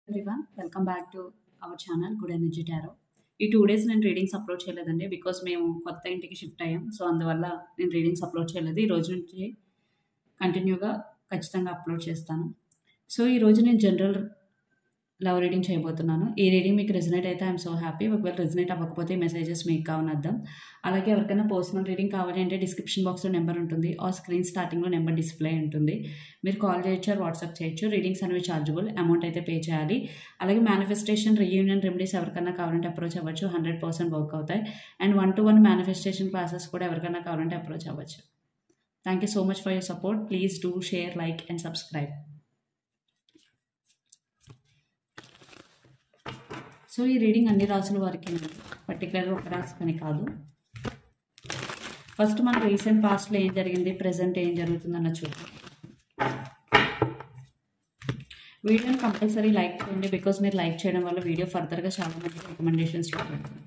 Everyone welcome back to our channel good energy tarot. ఈ 2 days నేను readings upload చేయలేదండి. Because మేము కొత్త ఇంటికి షిఫ్ట్ అయ్యాం. సో అందువల్ల నేను రీడింగ్స్ అప్లోడ్ చేయలేదు. ఈ రోజు నుంచి కంటిన్యూగా ఖచ్చితంగా అప్లోడ్ చేస్తాను. సో ఈరోజు నేను జనరల్ లవ్ రీడింగ్ చేయబోతున్నాను. ఈ రీడింగ్ మీకు రెజనేట్ అయితే ఐఎమ్ సో హ్యాపీ. ఒకవేళ రెజనేట్ అవ్వకపోతే మెసేజెస్ మీకు కావని అర్థం. అలాగే ఎవరికైనా పర్సనల్ రీడింగ్ కావాలి అంటే డిస్క్రిప్షన్ బాక్స్లో నెంబర్ ఉంటుంది, ఆ స్క్రీన్ స్టార్టింగ్లో నెంబర్ డిస్ప్లే ఉంటుంది. మీరు కాల్ చేయొచ్చు, వాట్సాప్ చేయొచ్చు. రీడింగ్స్ అనేవి చార్జబుల్, అమౌంట్ అయితే పే చేయాలి. అలాగే మేనిఫెస్టేషన్, రీయూనియన్ రెమెడీస్ ఎవరికైనా కావాలంటే అప్రోచ్ అవ్వచ్చు, 100% వర్క్ అవుతాయి. అండ్ 1-to-1 మేనిఫెస్టేషన్ క్లాసెస్ కూడా ఎవరికైనా కావాలంటే అప్రోచ్ అవ్వచ్చు. Thank you so much for your support. Please do share, like and subscribe. So ఈ రీడింగ్ అన్ని రాసుల వారికి, పర్టికులర్గా ఒక రాశి పని కాదు. ఫస్ట్ మన రీసెంట్ పాస్ట్లో ఏం జరిగింది, ప్రజెంట్ ఏం జరుగుతుందన్న చూద్దాం. వీడియోని కంపల్సరీ లైక్ చేయండి. బికాస్ మీరు లైక్ చేయడం వల్ల వీడియో ఫర్దర్గా చాలా మంది రికమెండేషన్స్ పెడుతుంది.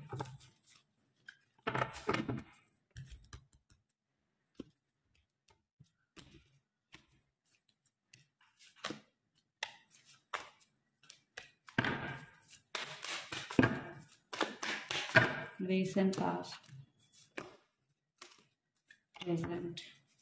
Recent past, present,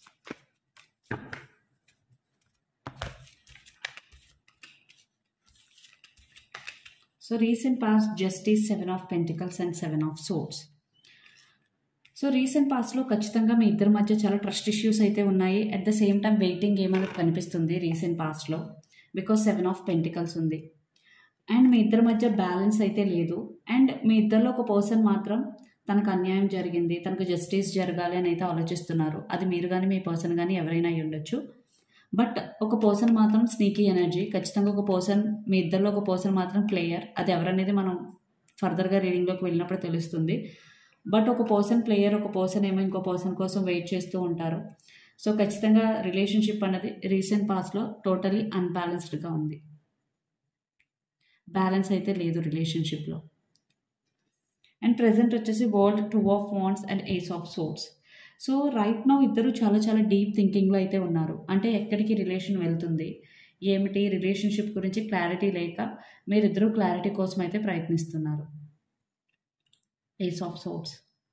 so recent past, Justice, 7 of Pentacles and 7 of Swords. So recent పాస్ట్లో ఖచ్చితంగా మీ ఇద్దరి మధ్య చాలా ట్రస్ట్ ఇష్యూస్ అయితే ఉన్నాయి. At the same time waiting game అనేది కనిపిస్తుంది రీసెంట్ పాస్ట్లో. బికాస్ 7 of Pentacles ఉంది. అండ్ మీ ఇద్దరి మధ్య బ్యాలెన్స్ అయితే లేదు. అండ్ మీ ఇద్దరిలో ఒక పర్సన్ మాత్రం తనకు అన్యాయం జరిగింది, తనకు జస్టిస్ జరగాలి అని అయితే ఆలోచిస్తున్నారు. అది మీరు కానీ మీ పర్సన్ కానీ ఎవరైనా అయి ఉండొచ్చు. బట్ ఒక పర్సన్ మాత్రం స్నీకీ ఎనర్జీ. ఖచ్చితంగా ఒక పర్సన్, మీ ఇద్దరిలో ఒక పర్సన్ మాత్రం ప్లేయర్. అది ఎవరనేది మనం ఫర్దర్గా రీడింగ్లోకి వెళ్ళినప్పుడు తెలుస్తుంది. బట్ ఒక పర్సన్ ప్లేయర్, ఒక పర్సన్ ఏమో ఇంకో పర్సన్ కోసం వెయిట్ చేస్తూ ఉంటారు. సో ఖచ్చితంగా రిలేషన్షిప్ అనేది రీసెంట్ పాస్ట్లో టోటలీ అన్బ్యాలెన్స్డ్గా ఉంది. బ్యాలెన్స్ అయితే లేదు రిలేషన్షిప్లో. అండ్ ప్రెజెంట్ వచ్చేసి world, 2 of Wands and Ace of Swords. So right now ఇద్దరు చాలా చాలా డీప్ థింకింగ్లో అయితే ఉన్నారు. అంటే ఎక్కడికి రిలేషన్ వెళ్తుంది, ఏమిటి రిలేషన్షిప్ గురించి క్లారిటీ లేక మీరిద్దరూ క్లారిటీ కోసం అయితే ప్రయత్నిస్తున్నారు. Ace of Swords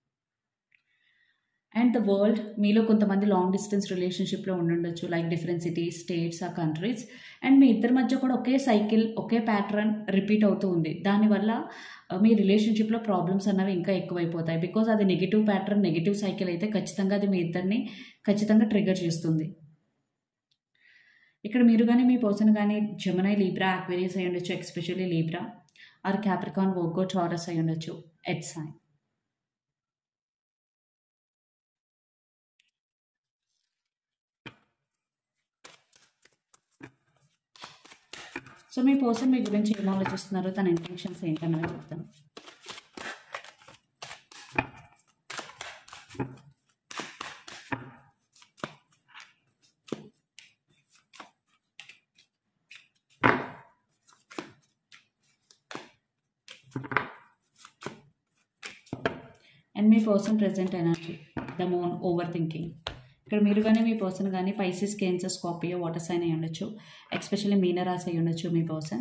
and the world. మీలో కొంతమంది లాంగ్ డిస్టెన్స్ రిలేషన్షిప్లో ఉండుండొచ్చు, లైక్ డిఫరెంట్ సిటీస్, స్టేట్స్ ఆ కంట్రీస్. అండ్ మీ ఇద్దరి మధ్య కూడా ఒకే సైకిల్, ఒకే ప్యాటర్న్ రిపీట్ అవుతూ ఉంది. దానివల్ల మీ రిలేషన్షిప్లో ప్రాబ్లమ్స్ అన్నవి ఇంకా ఎక్కువైపోతాయి. బికాజ్ అది నెగిటివ్ ప్యాటర్న్, నెగిటివ్ సైకిల్ అయితే ఖచ్చితంగా అది మీ ఇద్దరిని ఖచ్చితంగా ట్రిగర్ చేస్తుంది. ఇక్కడ మీరు కానీ మీ పర్సన్ కానీ జెమినీ, లీబ్రా, అక్వేరియస్ అయి ఉండొచ్చు, especially Libra or Capricorn, Virgo, Taurus అయి ఉండొచ్చు, ఎర్త్ సైన్. సో మీ పర్సన్ మీ గురించి ఏం ఆలోచిస్తున్నారు, తన ఇంటెన్షన్స్ ఏంటన్నది చెప్తాను. అండ్ మీ person present energy, the moon, over thinking. ఇక్కడ మీరు కానీ మీ పర్సన్ కానీ Pisces, Cancer, Scorpio, water sign అయి ఉండొచ్చు, ఎస్పెషల్లీ మీనరాశి అయి ఉండొచ్చు మీ పర్సన్.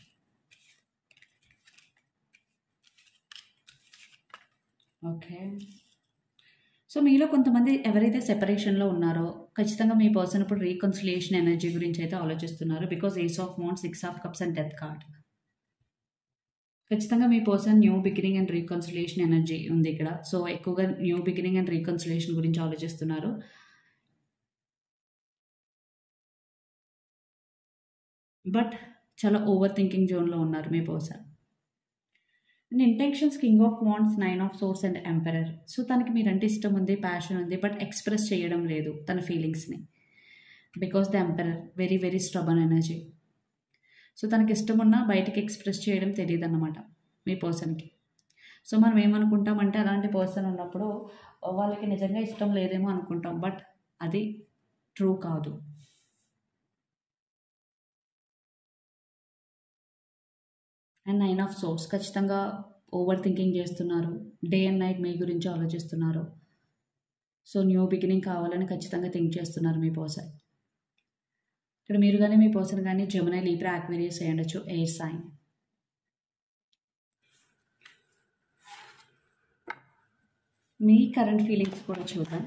ఓకే. సో మీలో కొంతమంది ఎవరైతే సెపరేషన్లో ఉన్నారో ఖచ్చితంగా మీ పర్సన్ ఇప్పుడు రీకన్సిలియేషన్ ఎనర్జీ గురించి అయితే ఆలోచిస్తున్నారు. Because ace of wands, 6 of Cups and death card. ఖచ్చితంగా మీ person new beginning and reconciliation energy ఉంది ఇక్కడ. సో ఎక్కువగా న్యూ బిగినింగ్ అండ్ రీకన్సిలియేషన్ గురించి ఆలోచిస్తున్నారు. బట్ చాలా ఓవర్ థింకింగ్ జోన్లో ఉన్నారు మీ person. And intentions, king of wands, 9 of Swords and emperor. So తనకి మీరంటే ఇష్టం ఉంది, ప్యాషన్ ఉంది, బట్ ఎక్స్ప్రెస్ చేయడం లేదు తన ఫీలింగ్స్ని. Because the emperor very very stubborn energy. So తనకి ఇష్టం ఉన్నా బయటకి ఎక్స్ప్రెస్ చేయడం తెలియదు అన్నమాట మీ పర్సన్కి. సో మనం ఏమనుకుంటామంటే అలాంటి పర్సన్ ఉన్నప్పుడు వాళ్ళకి నిజంగా ఇష్టం లేదేమో అనుకుంటాం, బట్ అది ట్రూ కాదు. అండ్ 9 of Swords ఖచ్చితంగా ఓవర్ థింకింగ్ చేస్తున్నారు, డే అండ్ నైట్ మీ గురించి ఆలోచిస్తున్నారు. సో న్యూ బిగినింగ్ కావాలని ఖచ్చితంగా థింక్ చేస్తున్నారు మీ పర్సన్. ఇక్కడ మీరు కానీ మీ పర్సన్ కానీ జెమినీ, లిబ్రా, అక్వేరియస్ అయి ఉండొచ్చు, ఎయిర్ సైన్. మీ కరెంట్ ఫీలింగ్స్ కూడా చూద్దాం.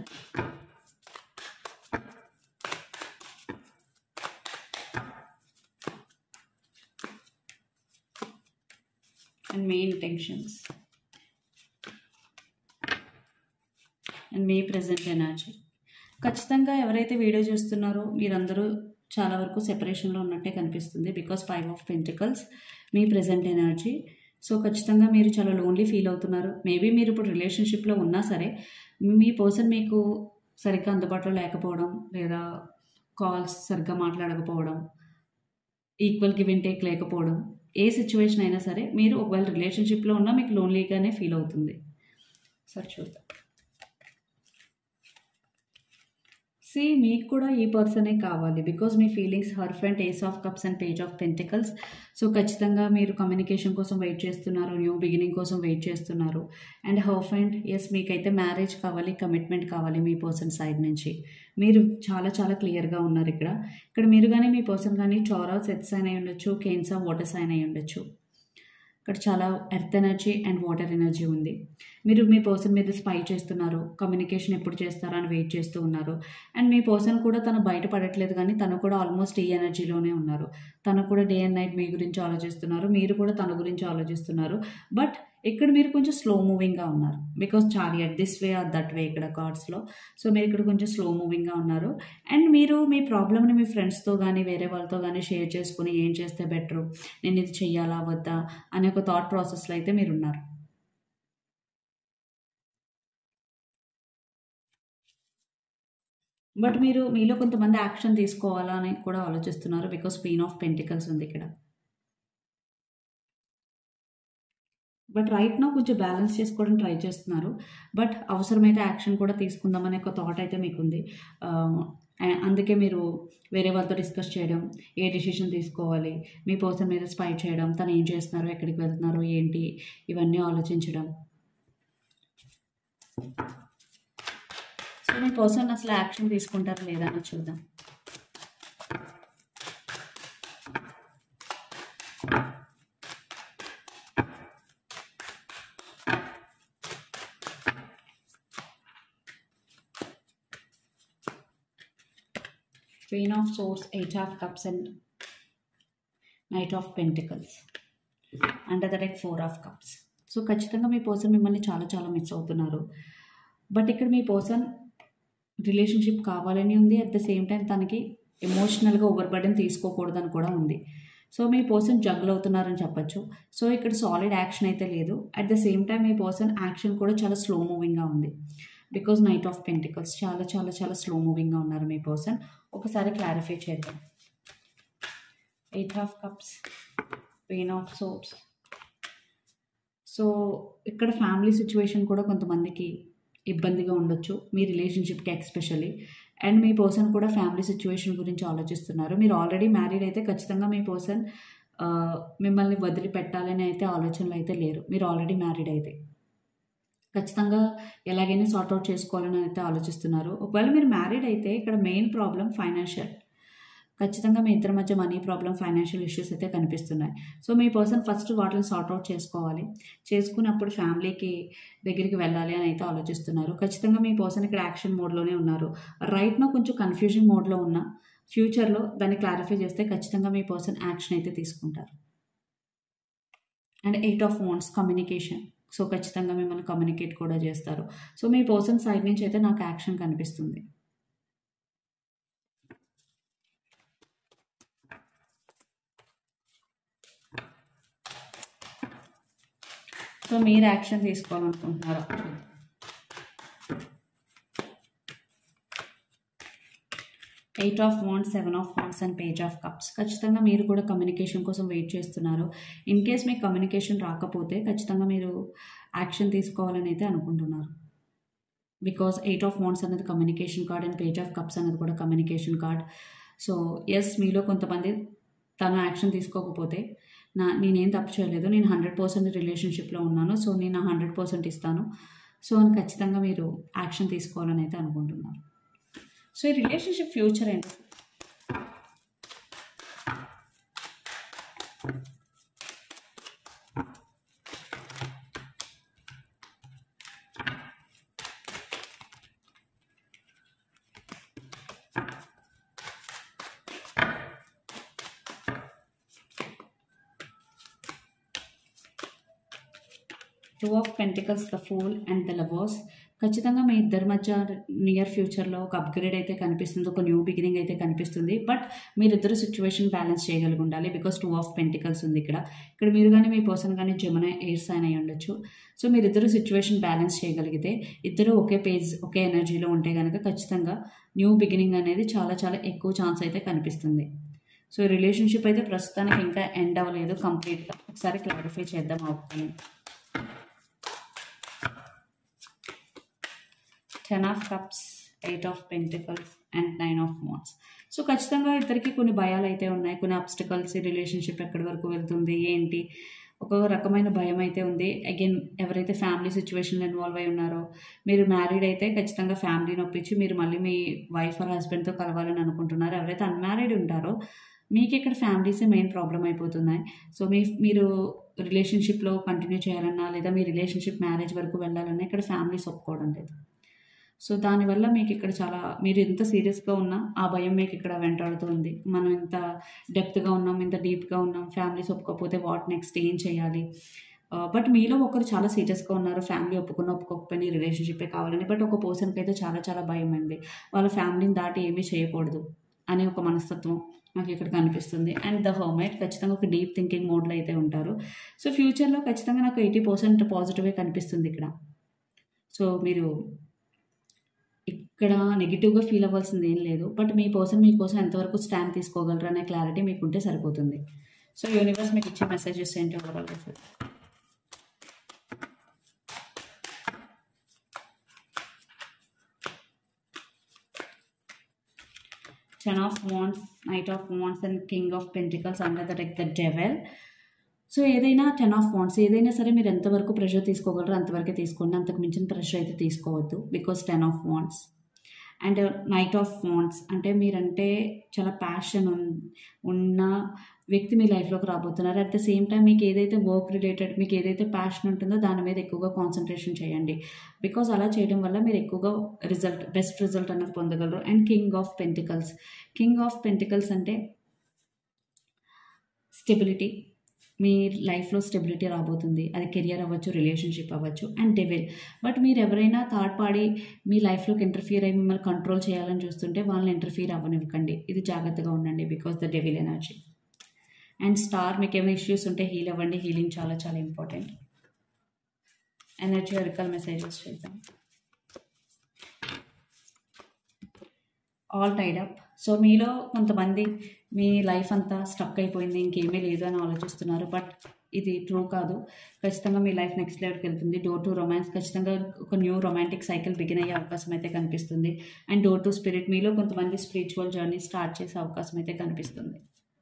అండ్ మీ ఇంటెన్షన్స్ అండ్ మీ ప్రెజెంట్ ఎనర్జీ. ఖచ్చితంగా ఎవరైతే వీడియో చూస్తున్నారో మీరందరూ చాలా వరకు సెపరేషన్లో ఉన్నట్టే కనిపిస్తుంది. బికాస్ 5 ఆఫ్ పెంటికల్స్ మీ ప్రెజెంట్ ఎనర్జీ. సో ఖచ్చితంగా మీరు చాలా లోన్లీ ఫీల్ అవుతున్నారు. మేబీ మీరు ఇప్పుడు రిలేషన్షిప్లో ఉన్నా సరే మీ పర్సన్ మీకు సరిగ్గా అందుబాటులో లేకపోవడం, లేదా కాల్స్ సరిగ్గా మాట్లాడకపోవడం, ఈక్వల్ గివ్ అండ్ టేక్ లేకపోవడం, ఏ సిచ్యువేషన్ అయినా సరే మీరు ఒకవేళ రిలేషన్షిప్లో ఉన్నా మీకు లోన్లీగానే ఫీల్ అవుతుంది. సరే చూద్దాం. మీకు కూడా ఈ పర్సనే కావాలి. బికాజ్ మీ feelings hierophant, ace of cups and page of pentacles. So ఖచ్చితంగా మీరు కమ్యూనికేషన్ కోసం వెయిట్ చేస్తున్నారు, న్యూ బిగినింగ్ కోసం వెయిట్ చేస్తున్నారు. అండ్ హర్ఫెంట్, ఎస్ మీకైతే మ్యారేజ్ కావాలి, కమిట్మెంట్ కావాలి మీ పర్సన్ సైడ్ నుంచి. మీరు చాలా చాలా క్లియర్గా ఉన్నారు ఇక్కడ మీరు కానీ మీ పర్సన్ కానీ టారస్ ఎర్త్ సైన్ అయి ఉండొచ్చు, కేన్సర్ వాటర్ సైన్ అయి ఉండొచ్చు. ఇక్కడ చాలా earth energy and water energy ఉంది. మీరు మీ పర్సన్ మీద స్పై చేస్తున్నారు, కమ్యూనికేషన్ ఎప్పుడు చేస్తారా అని వెయిట్ చేస్తూ ఉన్నారు. అండ్ మీ పర్సన్ కూడా తను బయటపడట్లేదు, కానీ తను కూడా ఆల్మోస్ట్ ఈ ఎనర్జీలోనే ఉన్నారు. తను కూడా డే అండ్ నైట్ మీ గురించి ఆలోచిస్తున్నారు, మీరు కూడా తన గురించి ఆలోచిస్తున్నారు. బట్ ఇక్కడ మీరు కొంచెం స్లో మూవింగ్గా ఉన్నారు. Because chariot this way or that way ఇక్కడ కార్డ్స్లో. సో మీరు ఇక్కడ కొంచెం స్లో మూవింగ్గా ఉన్నారు. అండ్ మీరు మీ ప్రాబ్లమ్ని మీ ఫ్రెండ్స్తో కానీ వేరే వాళ్ళతో కానీ షేర్ చేసుకుని ఏం చేస్తే బెటరు, నేను ఇది చెయ్యాలా వద్దా అనే ఒక థాట్ ప్రాసెస్లో అయితే మీరు ఉన్నారు. బట్ మీరు మీలో కొంతమంది యాక్షన్ తీసుకోవాలా అని కూడా ఆలోచిస్తున్నారు. బికాస్ క్వీన్ ఆఫ్ పెంటికల్స్ ఉంది ఇక్కడ. బట్ రైట్ నౌ కొంచెం బ్యాలెన్స్ చేసుకోవడం ట్రై చేస్తున్నారు. బట్ అవసరమైతే యాక్షన్ కూడా తీసుకుందామనే ఒక థాట్ అయితే మీకుంది. అందుకే మీరు వేరే వాళ్ళతో డిస్కస్ చేయడం, ఏ డిసిషన్ తీసుకోవాలి, మీ పర్సన్ మీద స్పై చేయడం, తను ఏం చేస్తున్నారు, ఎక్కడికి వెళ్తున్నారు, ఏంటి, ఇవన్నీ ఆలోచించడం. సో మీ పర్సన్ అసలు యాక్షన్ తీసుకుంటారు లేదా అని చూద్దాం. Queen of Swords, 8 of Cups and Knight of Pentacles. Under the deck 4 of Cups. So ఖచ్చితంగా మీ పర్సన్ మిమ్మల్ని చాలా చాలా మిస్ అవుతున్నారు. బట్ ఇక్కడ మీ పర్సన్ రిలేషన్షిప్ కావాలని ఉంది. అట్ ద సేమ్ టైం తనకి ఎమోషనల్గా ఓవర్ బర్డెన్ తీసుకోకూడదని కూడా ఉంది. సో మీ పర్సన్ జగ్ల్ అవుతున్నారని చెప్పచ్చు. సో ఇక్కడ సాలిడ్ యాక్షన్ అయితే లేదు. అట్ ద సేమ్ టైం మీ పర్సన్ యాక్షన్ కూడా చాలా స్లో మూవింగ్గా ఉంది. బికాజ్ నైట్ ఆఫ్ పెంటికల్స్ చాలా చాలా చాలా స్లో మూవింగ్గా ఉన్నారు మీ పర్సన్. ఒకసారి క్లారిఫై చేద్దాం. 8 of cups, queen of swords. So ఇక్కడ ఫ్యామిలీ సిచ్యువేషన్ కూడా కొంతమందికి ఇబ్బందిగా ఉండొచ్చు, మీ రిలేషన్షిప్కి ఎక్స్పెషల్లీ. అండ్ మీ పర్సన్ కూడా ఫ్యామిలీ సిచ్యువేషన్ గురించి ఆలోచిస్తున్నారు. మీరు ఆల్రెడీ మ్యారీడ్ అయితే ఖచ్చితంగా మీ పర్సన్ మిమ్మల్ని వదిలిపెట్టాలని అయితే ఆలోచనలు అయితే లేరు. మీరు ఆల్రెడీ మ్యారీడ్ అయితే ఖచ్చితంగా ఎలాగైనా సార్ట్అవుట్ చేసుకోవాలని అయితే ఆలోచిస్తున్నారు. ఒకవేళ మీరు మ్యారీడ్ అయితే ఇక్కడ మెయిన్ ప్రాబ్లం ఫైనాన్షియల్. ఖచ్చితంగా మీ ఇద్దరి మధ్య మనీ ప్రాబ్లం, ఫైనాన్షియల్ ఇష్యూస్ అయితే కనిపిస్తున్నాయి. సో మీ పర్సన్ ఫస్ట్ వాటిని సార్ట్అవుట్ చేసుకోవాలి. చేసుకున్నప్పుడు ఫ్యామిలీకి దగ్గరికి వెళ్ళాలి అని అయితే ఆలోచిస్తున్నారు. ఖచ్చితంగా మీ పర్సన్ ఇక్కడ యాక్షన్ మోడ్లోనే ఉన్నారు. రైట్ నో కొంచెం కన్ఫ్యూజన్ మోడ్లో ఉన్న ఫ్యూచర్లో దాన్ని క్లారిఫై చేస్తే ఖచ్చితంగా మీ పర్సన్ యాక్షన్ అయితే తీసుకుంటారు. And 8 of wands, communication. So ఖచ్చితంగా మిమ్మల్ని కమ్యూనికేట్ కూడా చేస్తారు. సో మీ పర్సన్ సైడ్ నుంచి అయితే నాకు యాక్షన్ కనిపిస్తుంది. సో మీరు యాక్షన్ తీసుకోవాలనుకుంటున్నారా? 8 of wands, 7 of wands and page of cups. ఖచ్చితంగా మీరు కూడా కమ్యూనికేషన్ కోసం వెయిట్ చేస్తున్నారు. ఇన్ కేస్ మీకు కమ్యూనికేషన్ రాకపోతే ఖచ్చితంగా మీరు యాక్షన్ తీసుకోవాలని అయితే అనుకుంటున్నారు. బికాజ్ 8 ఆఫ్ వాండ్స్ అనేది communication card and page of cups అనేది కూడా కమ్యూనికేషన్ కార్డ్. సో ఎస్, మీలో కొంతమంది తను యాక్షన్ తీసుకోకపోతే నేనేం తప్పు చేయలేదు, నేను 100% రిలేషన్షిప్లో ఉన్నాను, సో నేను 100% ఇస్తాను, సో అని ఖచ్చితంగా మీరు యాక్షన్ తీసుకోవాలని అయితే అనుకుంటున్నారు. సో ఈ రిలేషన్షిప్ ఫ్యూచర్ ఏంటి? Two of pentacles, the fool and the lovers. ఖచ్చితంగా మీ ఇద్దరి మధ్య నియర్ ఫ్యూచర్లో ఒక అప్గ్రేడ్ అయితే కనిపిస్తుంది, ఒక న్యూ బిగినింగ్ అయితే కనిపిస్తుంది. బట్ మీరిద్దరు సిచ్యువేషన్ బ్యాలెన్స్ చేయగలిగి ఉండాలి. బికాస్ టూ ఆఫ్ పెంటికల్స్ ఉంది ఇక్కడ మీరు కానీ మీ పర్సన్ కానీ జెమిని, ఎయిర్ సైన్ అయి ఉండొచ్చు. సో మీరిద్దరు సిచ్యువేషన్ బ్యాలెన్స్ చేయగలిగితే, ఇద్దరు ఒకే పేజ్ ఒకే ఎనర్జీలో ఉంటే కనుక ఖచ్చితంగా న్యూ బిగినింగ్ అనేది చాలా చాలా ఎక్కువ ఛాన్స్ అయితే కనిపిస్తుంది. సో రిలేషన్షిప్ అయితే ప్రస్తుతానికి ఇంకా ఎండ్ అవ్వలేదు కంప్లీట్గా. ఒకసారి క్లారిఫై చేద్దాం అవుతాను. 10 of Cups, 8 of Pentacles and 9 of Wands. So ఖచ్చితంగా ఇద్దరికి కొన్ని భయాలు అయితే ఉన్నాయి, కొన్ని అబ్స్టికల్స్. రిలేషన్షిప్ ఎక్కడి వరకు వెళ్తుంది ఏంటి, ఒక రకమైన భయం అయితే ఉంది. అగైన్ ఎవరైతే ఫ్యామిలీ సిచ్యువేషన్లో ఇన్వాల్వ్ అయి ఉన్నారో, మీరు మ్యారీడ్ అయితే ఖచ్చితంగా ఫ్యామిలీని ఒప్పించి మీరు మళ్ళీ మీ వైఫ్ ఆర్ హస్బెండ్తో కలవాలని అనుకుంటున్నారు. ఎవరైతే అన్మ్యారీడ్ ఉంటారో మీకు ఇక్కడ ఫ్యామిలీసే మెయిన్ ప్రాబ్లం అయిపోతున్నాయి. సో మీరు రిలేషన్షిప్లో కంటిన్యూ చేయాలన్నా లేదా మీ రిలేషన్షిప్ మ్యారేజ్ వరకు వెళ్ళాలన్నా ఇక్కడ ఫ్యామిలీస్ ఒప్పుకోవడం లేదు. సో దానివల్ల మీకు ఇక్కడ మీరు ఎంత సీరియస్గా ఉన్నా ఆ భయం మీకు ఇక్కడ వెంటాడుతుంది. మనం ఎంత డెప్త్గా ఉన్నాం, ఎంత డీప్గా ఉన్నాం, ఫ్యామిలీస్ ఒప్పుకోకపోతే వాట్ నెక్స్ట్, ఏం చేయాలి. బట్ మీలో ఒకరు చాలా సీరియస్గా ఉన్నారు, ఫ్యామిలీ ఒప్పుకోకపోయినా రిలేషన్షిప్పే కావాలని. బట్ ఒక పర్సన్కి అయితే చాలా చాలా భయం అండి, వాళ్ళ ఫ్యామిలీని దాటి ఏమీ చేయకూడదు అనే ఒక మనస్తత్వం నాకు ఇక్కడ కనిపిస్తుంది. అండ్ ద హర్మైట్ ఖచ్చితంగా ఒక డీప్ థింకింగ్ మోడ్లో అయితే ఉంటారు. సో ఫ్యూచర్లో ఖచ్చితంగా నాకు 80% పాజిటివే కనిపిస్తుంది ఇక్కడ. సో మీరు ఇక్కడ నెగిటివ్గా ఫీల్ అవ్వాల్సింది ఏం లేదు. బట్ మీ పర్సన్ మీకోసం ఎంతవరకు స్టాండ్ తీసుకోగలరు అనే క్లారిటీ మీకుంటే సరిపోతుంది. సో యూనివర్స్ మీకు ఇచ్చే మెసేజెస్ ఏంటి ఓవరాల్గా sir? Ten of Wands, Knight of Wands and King of Pentacles under the deck, the Devil. So ఏదైనా 10 of Wands, ఏదైనా సరే మీరు ఎంతవరకు ప్రెషర్ తీసుకోగలరో అంతవరకే తీసుకోండి, అంతకు మించిన ప్రెషర్ అయితే తీసుకోవద్దు. Because 10 of Wands and knight of wands అంటే మీరంటే చాలా ప్యాషన్ ఉన్న వ్యక్తి మీ లైఫ్లోకి రాబోతున్నారు. అట్ ద సేమ్ టైం మీకు ఏదైతే వర్క్ రిలేటెడ్, మీకు ఏదైతే ప్యాషన్ ఉంటుందో దాని మీద ఎక్కువగా కాన్సన్ట్రేషన్ చేయండి. బికాజ్ అలా చేయడం వల్ల మీరు ఎక్కువగా బెస్ట్ రిజల్ట్ అనేది పొందగలరు. అండ్ కింగ్ ఆఫ్ పెంటికల్స్ అంటే స్టెబిలిటీ, మీ లైఫ్లో స్టెబిలిటీ రాబోతుంది. అది కెరియర్ అవ్వచ్చు, రిలేషన్షిప్ అవ్వచ్చు. అండ్ డెవిల్, బట్ మీరు ఎవరైనా థర్డ్ పార్టీ మీ లైఫ్లోకి ఇంటర్ఫియర్ అయ్యి మిమ్మల్ని కంట్రోల్ చేయాలని చూస్తుంటే వాళ్ళని ఇంటర్ఫియర్ అవ్వనివ్వకండి. ఇది జాగ్రత్తగా ఉండండి because the devil energy. And star, మీకు ఏమైనా ఇష్యూస్ ఉంటే హీల్ అవ్వండి. హీలింగ్ చాలా చాలా ఇంపార్టెంట్. ఎనర్జీ అరికల్ మెసేజెస్ చేద్దాం. All tied up. సో మీలో కొంతమంది మీ లైఫ్ అంతా స్టక్ అయిపోయింది, ఇంకేమీ లేదు అని ఆలోచిస్తున్నారు. బట్ ఇది ట్రూ కాదు. ఖచ్చితంగా మీ లైఫ్ నెక్స్ట్ లెవెల్కి వెళ్తుంది. డోర్ టు రొమాన్స్, ఖచ్చితంగా ఒక న్యూ రొమాంటిక్ సైకిల్ బిగిన్ అయ్యే అవకాశం అయితే కనిపిస్తుంది. అండ్ డోర్ టు స్పిరిట్, మీలో కొంతమంది స్పిరిచువల్ జర్నీ స్టార్ట్ చేసే అవకాశం అయితే కనిపిస్తుంది.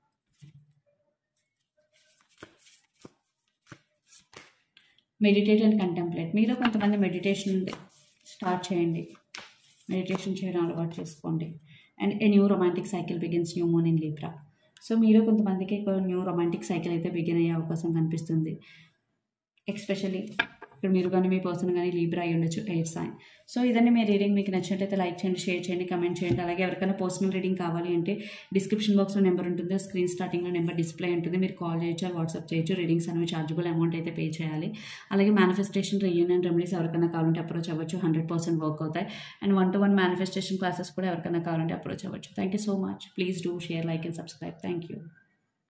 మెడిటేట్ అండ్ కంటెంప్లేట్, మీలో కొంతమంది మెడిటేషన్ స్టార్ట్ చేయండి, మెడిటేషన్ చేయడం అలవాటు చేసుకోండి. And a new romantic cycle begins, new moon in Libra. So మీలో కొంతమందికి ఒక న్యూ రొమాంటిక్ సైకిల్ అయితే బిగిన్ అయ్యే అవకాశం కనిపిస్తుంది. ఎస్పెషల్లీ ఇక్కడ మీరు కానీ మీ పర్సన్ కానీ లిబ్రా అయి ఉండొచ్చు, ఎయిర్ సైన్. సో ఇదన్నీ మీ రీడింగ్ మీకు నచ్చినట్లయితే లైక్ చేయండి, షేర్ చేయండి, కమెంట్ చేయండి. అలాగే ఎవరికైనా పర్సనల్ రీడింగ్ కావాలి అంటే డిస్క్రిప్షన్ బాక్స్లో నెంబర్ ఉంటుంది, స్క్రీన్ స్టార్టింగ్లో నెంబర్ డిస్ప్లే ఉంటుంది. మీరు కాల్ చేయొచ్చు, వాట్సాప్ చేయొచ్చు. రీడింగ్స్ అనేవి చార్జబుల్ అమౌంట్ అయితే పే చేయాలి. అలాగే మేనిఫెస్టేషన్, రీయూనియన్ రెమెడీస్ ఎవరికైనా కావాలంటే అప్రోచ్ అవ్వచ్చు, 100% వర్క్ అవుతాయి. అండ్ 1-to-1 మేనిఫెస్టేషన్ క్లాసెస్ కూడా ఎవరికైనా కావాలంటే అప్రోచ్ అవ్వచ్చు. Thank you so much. Please do share, like and subscribe. Thank you.